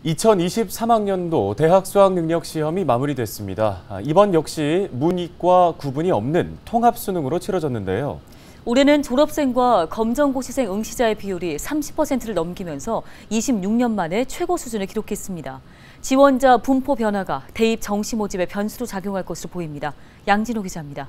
2023학년도 대학 수학능력 시험이 마무리됐습니다. 이번 역시 문이과 구분이 없는 통합 수능으로 치러졌는데요. 올해는 졸업생과 검정고시생 응시자의 비율이 30%를 넘기면서 26년 만에 최고 수준을 기록했습니다. 지원자 분포 변화가 대입 정시 모집의 변수로 작용할 것으로 보입니다. 양진호 기자입니다.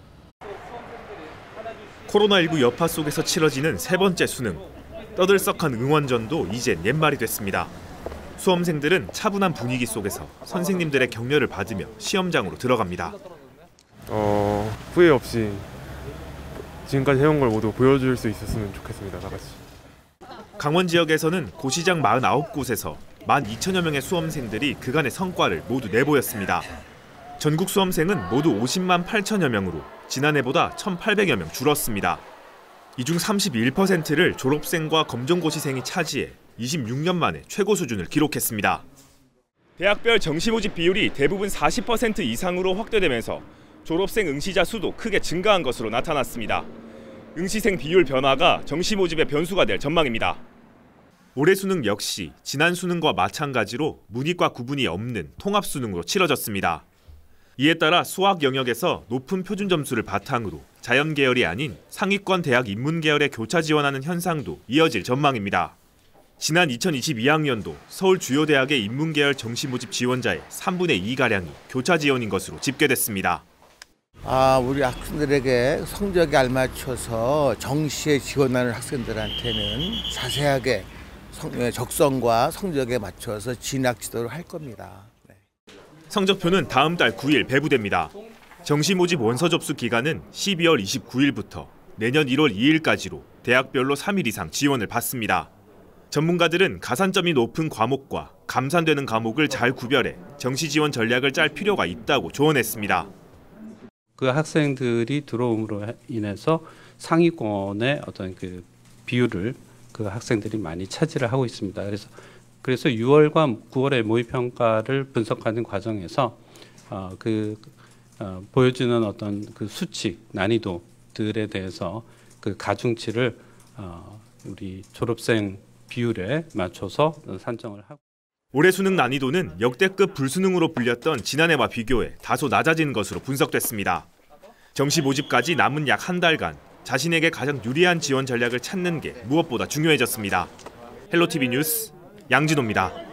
코로나19 여파 속에서 치러지는 세 번째 수능. 떠들썩한 응원전도 이젠 옛말이 됐습니다. 수험생들은 차분한 분위기 속에서 선생님들의 격려를 받으며 시험장으로 들어갑니다. 후회 없이 지금까지 해온 걸 모두 보여줄 수 있었으면 좋겠습니다. 다 같이. 강원 지역에서는 고시장 49곳에서 12,000여 명의 수험생들이 그간의 성과를 모두 내보였습니다. 전국 수험생은 모두 50만 8천여 명으로 지난해보다 1,800여 명 줄었습니다. 이 중 31%를 졸업생과 검정고시생이 차지해 26년 만에 최고 수준을 기록했습니다. 대학별 정시 모집 비율이 대부분 40% 이상으로 확대되면서 졸업생 응시자 수도 크게 증가한 것으로 나타났습니다. 응시생 비율 변화가 정시 모집의 변수가 될 전망입니다. 올해 수능 역시 지난 수능과 마찬가지로 문이과 구분이 없는 통합 수능으로 치러졌습니다. 이에 따라 수학 영역에서 높은 표준 점수를 바탕으로 자연 계열이 아닌 상위권 대학 인문 계열에 교차 지원하는 현상도 이어질 전망입니다. 지난 2022학년도 서울 주요 대학의 인문 계열 정시 모집 지원자의 3분의 2가량이 교차 지원인 것으로 집계됐습니다. 우리 학생들에게 성적에 알맞춰서 정시에 지원하는 학생들한테는 자세하게 적성과 성적에 맞춰서 진학 지도를 할 겁니다. 성적표는 다음 달 9일 배부됩니다. 정시 모집 원서 접수 기간은 12월 29일부터 내년 1월 2일까지로 대학별로 3일 이상 지원을 받습니다. 전문가들은 가산점이 높은 과목과 감산되는 과목을 잘 구별해 정시 지원 전략을 짤 필요가 있다고 조언했습니다. 그 학생들이 들어옴으로 인해서 상위권의 어떤 그 비율을 그 학생들이 많이 차지를 하고 있습니다. 그래서 6월과 9월의 모의평가를 분석하는 과정에서 보여주는 어떤 그 수칙, 난이도들에 대해서 그 가중치를 우리 졸업생 비율에 맞춰서 산정을 하고. 올해 수능 난이도는 역대급 불수능으로 불렸던 지난해와 비교해 다소 낮아진 것으로 분석됐습니다. 정시 모집까지 남은 약 한 달간 자신에게 가장 유리한 지원 전략을 찾는 게 무엇보다 중요해졌습니다. 헬로티비 뉴스 양진호입니다.